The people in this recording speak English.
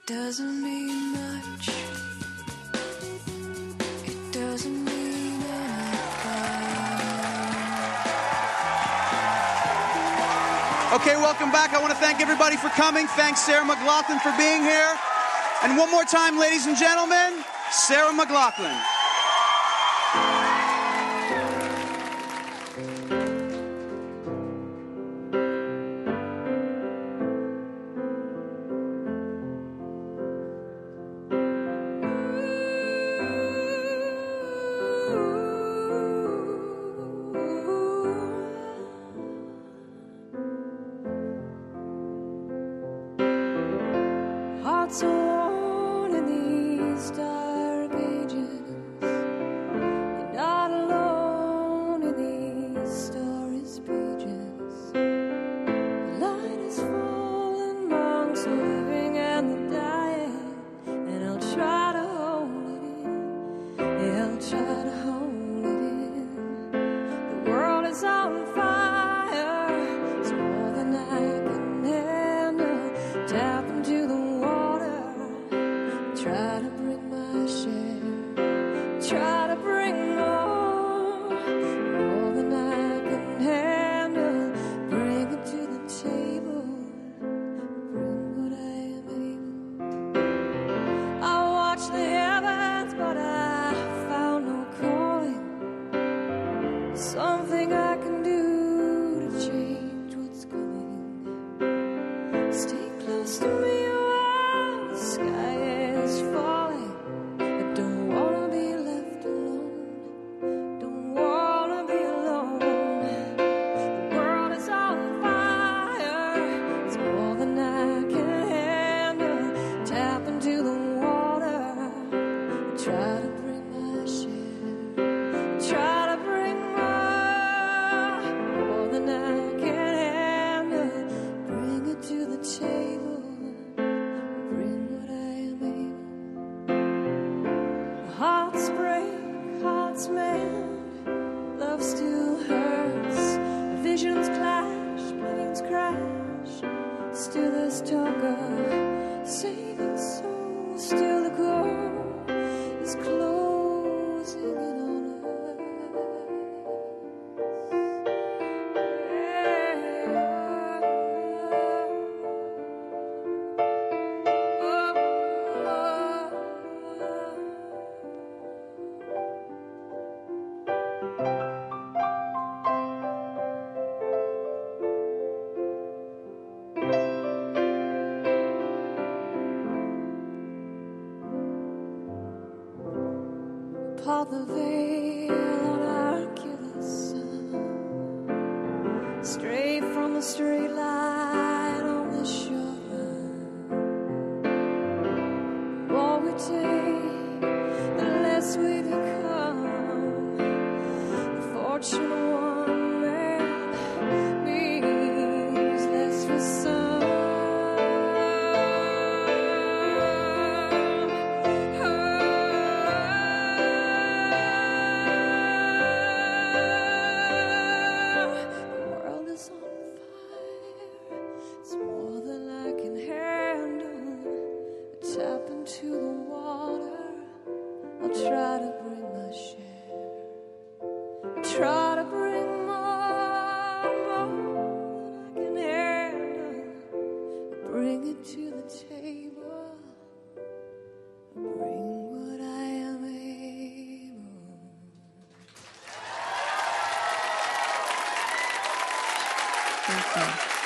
doesn't mean much. It doesn't mean anything. Okay, welcome back. I want to thank everybody for coming. Thanks, Sarah McLachlan, for being here. And one more time, ladies and gentlemen, Sarah McLachlan. Hearts are worn in these dark ages. You're not alone in these stories' pages. The light is falling amongst the living and the dying, and I'll try to hold it in. Yeah, I'll try to hold it in. The world is on fire. It's more than I can handle. Tap into the try to bring my share, try to bring more than I can handle. Bring it to the table, bring what I am able. I watched the heavens, but I found no calling. Something I can do to change what's coming. Stay close to me while the sky is falling. I don't wanna be left alone. Don't wanna be alone. The world is on fire. It's more than I can handle. Tap into the water. Try to bring my share. Try to bring more than I can handle. Bring it to the table. Hearts break, hearts mend, love still hurts. Visions clash, planes crash. Still there's talk of saving souls. Still the goal is closing in on us. Pull the veil on Arculus sun, straight from the straight line on the shore. The more we take, the less we become. The fortune of one man means less for some. Tap into the water. I'll try to bring my share. Try to bring more than I can handle. Bring it to the table. Bring what I am able. Thank you.